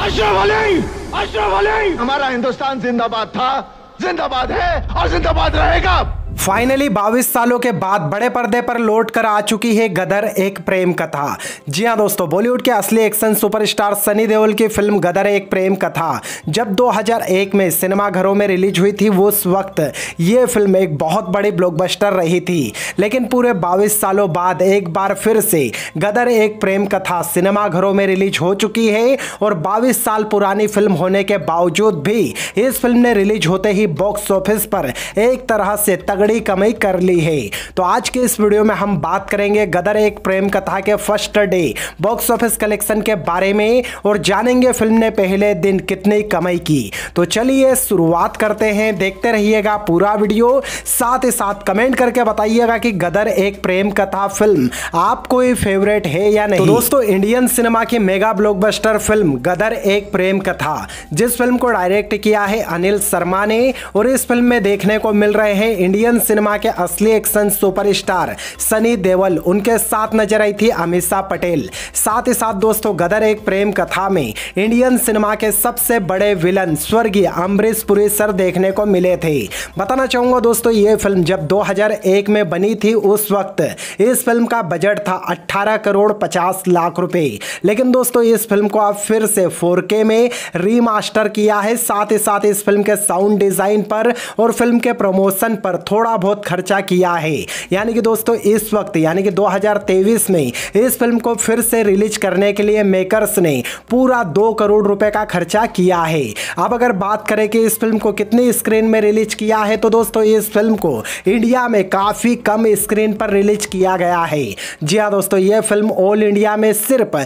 अशरफ अली, अशरफ अली, हमारा हिंदुस्तान जिंदाबाद था, जिंदाबाद है और जिंदाबाद रहेगा। फाइनली 22 सालों के बाद बड़े पर्दे पर लौट कर आ चुकी है गदर एक प्रेम कथा। जी हां दोस्तों, बॉलीवुड के असली एक्शन सुपरस्टार सनी देओल की फिल्म गदर एक प्रेम कथा जब 2001 में सिनेमाघरों में रिलीज हुई थी, वो उस वक्त ये फिल्म एक बहुत बड़ी ब्लॉकबस्टर रही थी। लेकिन पूरे 22 सालों बाद एक बार फिर से गदर एक प्रेम कथा सिनेमाघरों में रिलीज हो चुकी है और 22 साल पुरानी फिल्म होने के बावजूद भी इस फिल्म ने रिलीज होते ही बॉक्स ऑफिस पर एक तरह से तगड़ी कमाई कर ली है। तो आज के इस वीडियो में हम बात करेंगे गदर एक प्रेम कथा के first day box office collection के बारे में और जानेंगे फिल्म ने पहले दिन कितनी कमाई की। तो चलिए शुरुआत करते हैं, देखते रहिएगा पूरा वीडियो, साथ ही साथ कमेंट करके बताइएगा कि गदर एक प्रेम कथा फिल्म आपको फेवरेट है या नहीं। तो दोस्तों, इंडियन सिनेमा की mega blockbuster film Gadar Ek Prem कथा, जिस फिल्म को डायरेक्ट किया है अनिल शर्मा ने, और इस फिल्म में देखने को मिल रहे हैं इंडियन सिनेमा के असली एक्शन सुपरस्टार सनी देओल, उनके साथ नजर आई थी अमीषा पटेल। साथ ही साथ दोस्तों, गदर एक प्रेम कथा में इंडियन सिनेमा के सबसे बड़े विलन स्वर्गीय अमरीश पुरी सर देखने को मिले थे। बताना चाहूंगा दोस्तों, यह फिल्म जब 2001 में बनी थी, उस वक्त इस फिल्म का बजट था 18 करोड़ 50 लाख रुपए। लेकिन दोस्तों, इस फिल्म को अब फिर से 4K में रीमास्टर किया है। साथ ही साथ इस फिल्म के साउंड डिजाइन पर और फिल्म के प्रमोशन पर थोड़ा बहुत खर्चा किया है। यानी कि दोस्तों, इस वक्त यानी कि 2023 में इस फिल्म को फिर से रिलीज करने के लिए मेकर्स ने पूरा 2 करोड़ रुपए का खर्चा किया है। अब अगर बात करें कि इस फिल्म को कितनी स्क्रीन में रिलीज किया है, तो दोस्तों इस फिल्म को इंडिया में काफी कम स्क्रीन पर रिलीज किया गया है। जी हाँ दोस्तों, यह फिल्म ऑल इंडिया में सिर्फ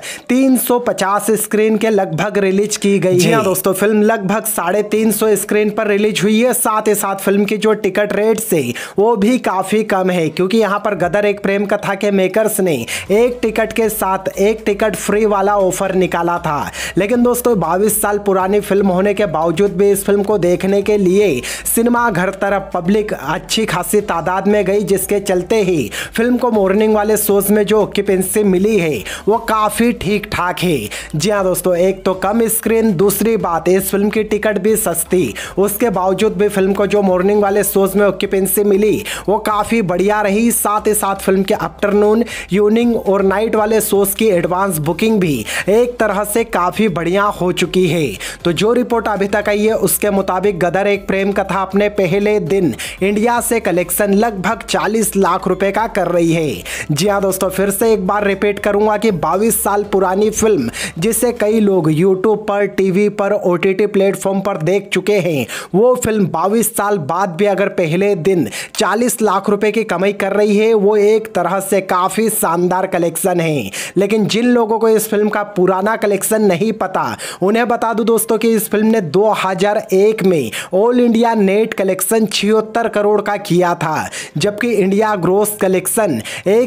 350 स्क्रीन के लगभग रिलीज की गई है। जी हाँ दोस्तों, फिल्म लगभग 350 स्क्रीन पर रिलीज हुई है। साथ ही साथ फिल्म की जो टिकट रेट से वो भी काफी कम है, क्योंकि यहां पर गदर एक प्रेम कथा के मेकर्स ने एक टिकट के साथ एक टिकट फ्री वाला ऑफर निकाला था। लेकिन दोस्तों, 22 साल पुरानी फिल्म होने के बावजूद भी इस फिल्म को देखने के लिए सिनेमा घर तरफ पब्लिक अच्छी खासी तादाद में गई, जिसके चलते ही फिल्म को मॉर्निंग वाले शोज में जो ऑक्यूपेंसी मिली है वो काफी ठीक ठाक है। जी हाँ दोस्तों, एक तो कम स्क्रीन, दूसरी बात इस फिल्म की टिकट भी सस्ती, उसके बावजूद भी फिल्म को जो मॉर्निंग वाले शोज में ऑक्यूपेंसी मिली वो काफी बढ़िया रही। साथ ही साथ फिल्म के आफ्टरनून, इवनिंग और नाइट वाले शोज की एडवांस बुकिंग भी एक तरह से काफी बढ़िया हो चुकी है। तो जो रिपोर्ट अभी तक आई है उसके मुताबिक गदर एक प्रेम कथा अपने पहले दिन इंडिया से कलेक्शन लगभग 40 लाख रुपए का कर रही है। जी हाँ दोस्तों, फिर से एक बार रिपीट करूंगा कि 22 साल पुरानी फिल्म जिसे कई लोग यूट्यूब पर, टीवी पर, OTT प्लेटफॉर्म पर देख चुके हैं, वो फिल्म 22 साल बाद भी अगर पहले दिन 40 लाख रुपए की कमाई कर रही है, वो एक तरह से काफी शानदार कलेक्शन है। लेकिन जिन लोगों को इस फिल्म का पुराना कलेक्शन नहीं पता, उन्हें बता दूं दोस्तों कि इस फिल्म ने 2001 में all India net collection 76 crore का किया था, जबकि India gross collection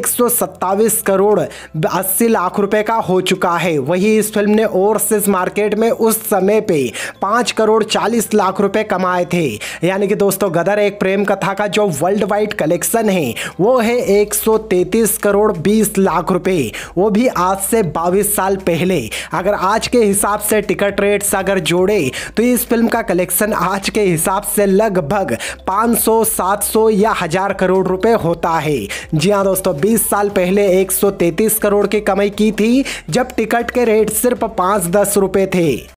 127 crore 80 lakh रुपए का हो चुका है। वही इस फिल्म ने ओवरसीज मार्केट में उस समय पे 5 करोड़ 40 लाख रुपए कमाए थे। यानी कि दोस्तों, गदर एक प्रेम कथा का जो वर्ल्ड वाइड कलेक्शन है वो है 133 करोड़ 20 लाख रुपए, वो भी आज से 22 साल पहले। अगर आज के हिसाब से टिकट रेट्स अगर जोड़े तो इस फिल्म का कलेक्शन आज के हिसाब से लगभग 500, 700 या 1000 करोड़ रुपए होता है। जी हाँ दोस्तों, 20 साल पहले 133 करोड़ की कमाई की थी, जब टिकट के रेट सिर्फ 5-10 रुपए थे।